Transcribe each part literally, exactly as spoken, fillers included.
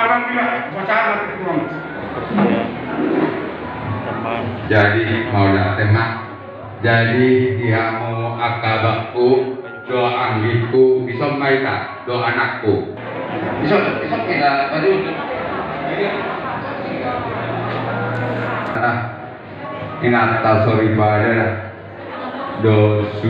malam juga pacaran itu orang. Jadi mau nak temak. Jadi dia mau akabaku doa anggiku bisa mai tak doa anakku. Bisa bisa kita tadi. Ah, ingat tahu sorry pada dosu.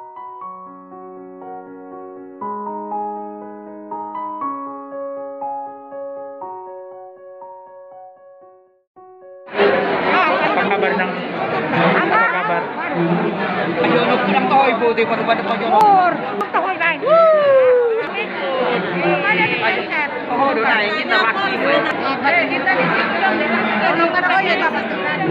Apa kabar nang? Apa kabar? Ayunok kinang toy po di pagkabad pa yun. Or, toy nine. Oh, do na kita maki. Eh, kita di situ lang di situ. Ano ka na ya tapos.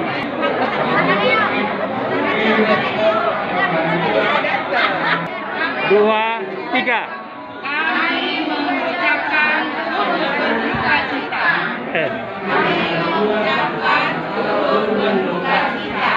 Dua, tiga. Kami mengucapkan duka cita. Kami mengucapkan duka cita.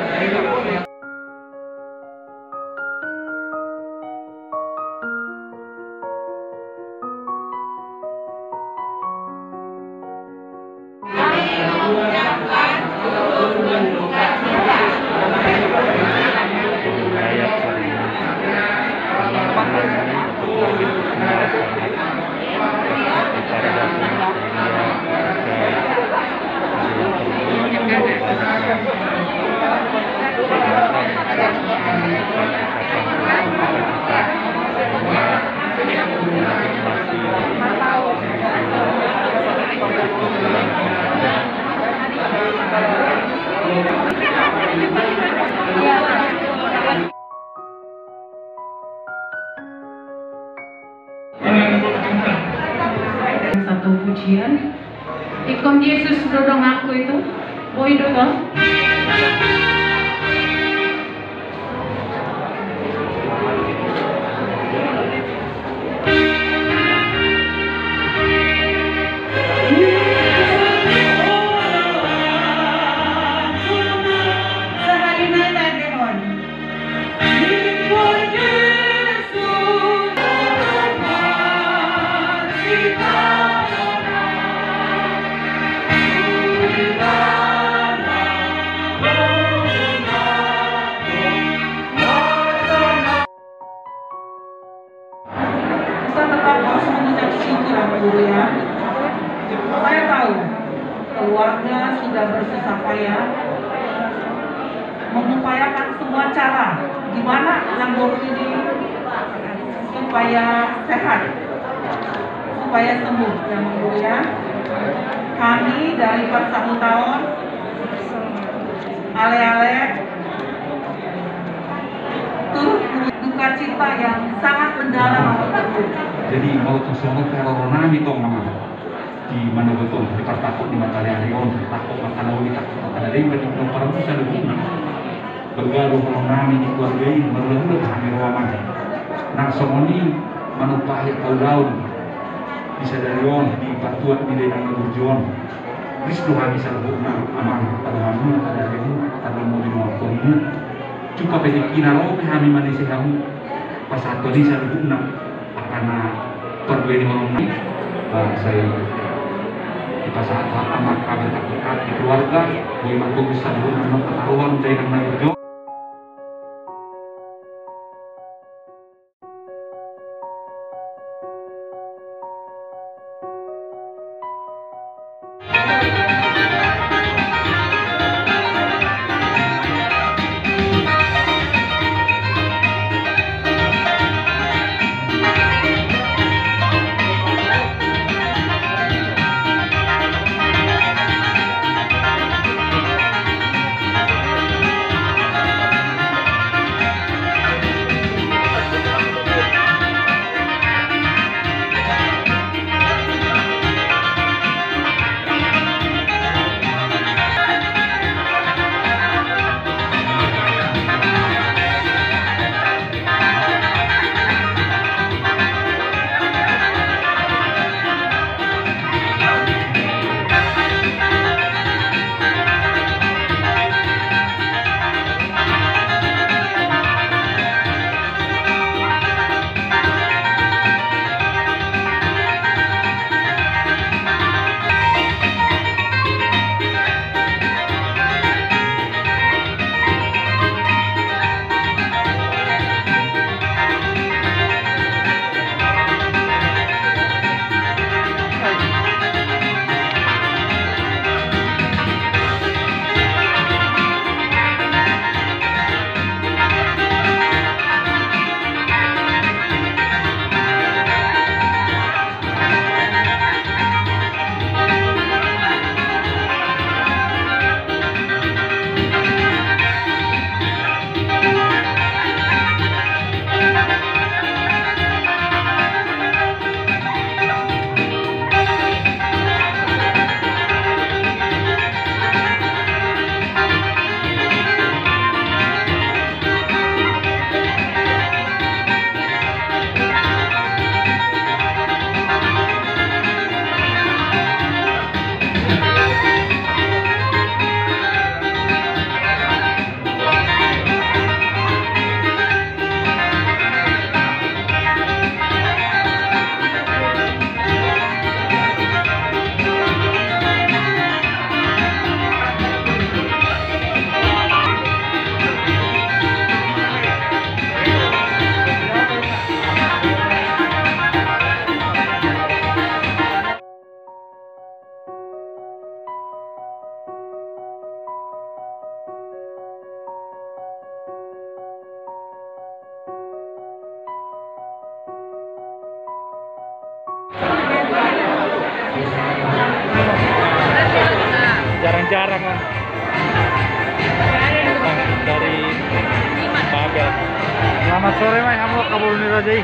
Satu pujian ikon Yesus dodong aku itu boy dodong ya. Saya tahu keluarga sudah bersusah payah mengupayakan semua cara gimana Langgoro ini supaya sehat, supaya sembuh ya Monggo ya. Kami dari Persatu Tahun ale-ale turut duka cita yang sangat mendalam. Jadi mau tusuk corona itu mama di mana betul di Partakut di Matahari Arion takut makan lagi takut ada yang berarti belum pernah bisa dulu bergaduh corona di keluarga ini merlembut kami ruaman nang somoni manupahir kau daun bisa dari on di patuan di daerah berjuang Kristo kami selalu aman pada kamu pada kamu pada mobil motor ini cukup pada kinaro kami manusia kamu pas satu ini selalu nak karena perbedaan orang ini saya di pasal amat kami takutkan di keluarga bagaimana aku bisa menggunakan pengetahuan saya akan berjuang. jarang lah. Dari Bagan. Selamat sore, Mai. Kamu kabur nih Rajai.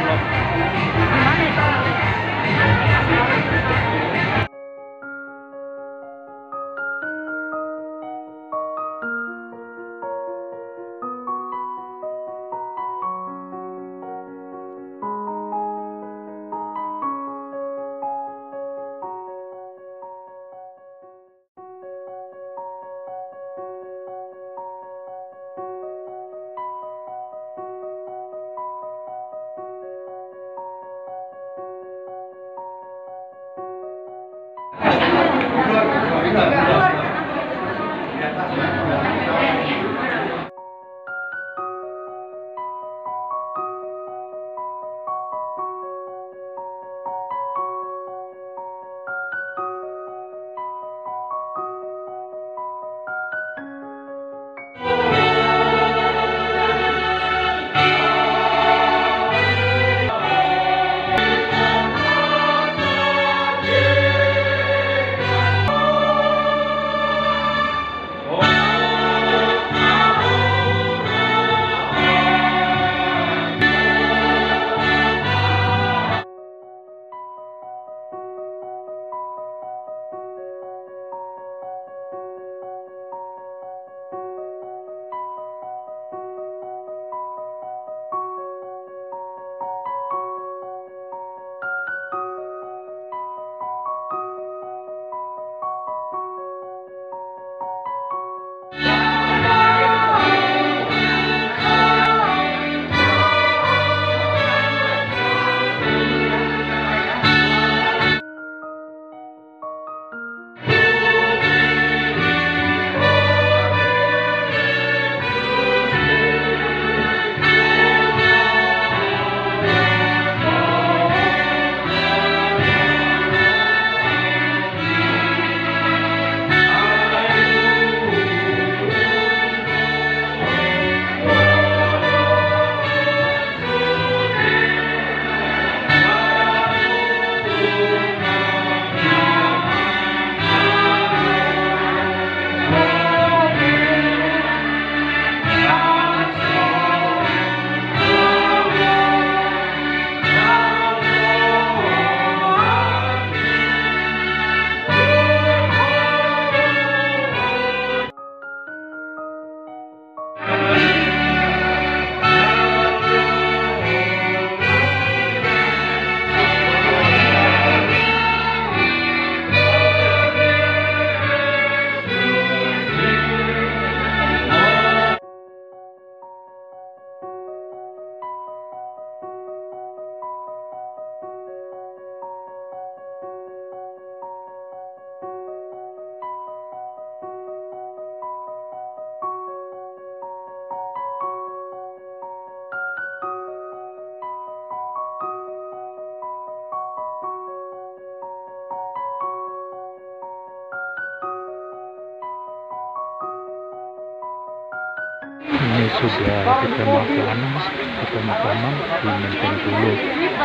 Ini sudah kita makan, kita makanan di Menteng Pulo.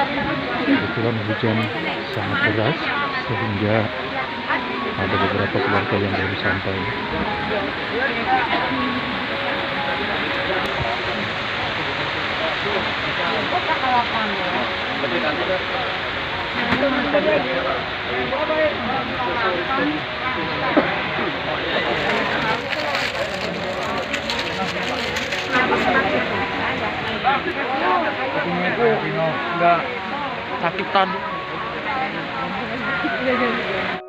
Kebetulan hujan sangat deras sehingga ada beberapa keluarga yang baru sampai. Enggak sakitan.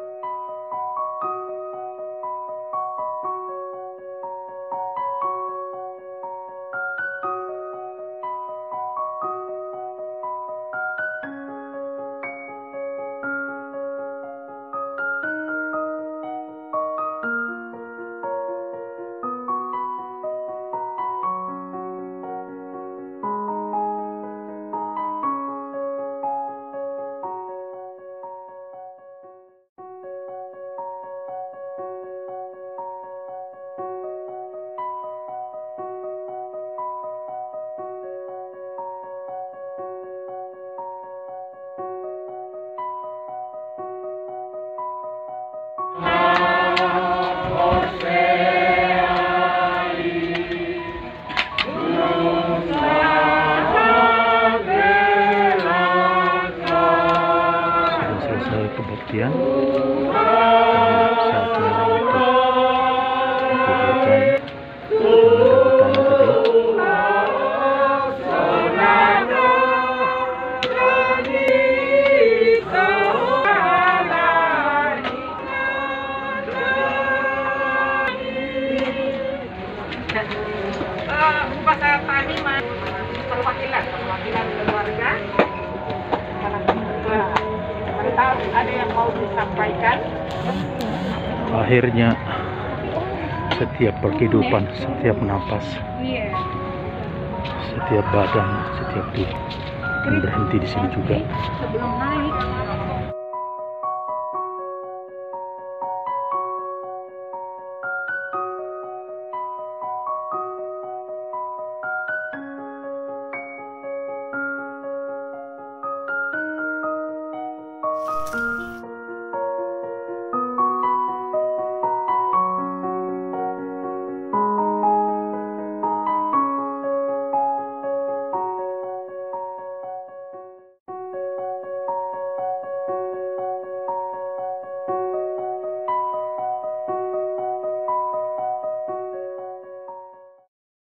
perhatian. Dan saatnya untuk kuburkan benda utama tadi. Bahasa tani mah perwakilan perwakilan keluarga. Kalau ada yang mau disampaikan. Akhirnya setiap kehidupan, setiap napas, Iya. setiap badan, setiap tubuh akan berhenti di sini juga. Sebelum naik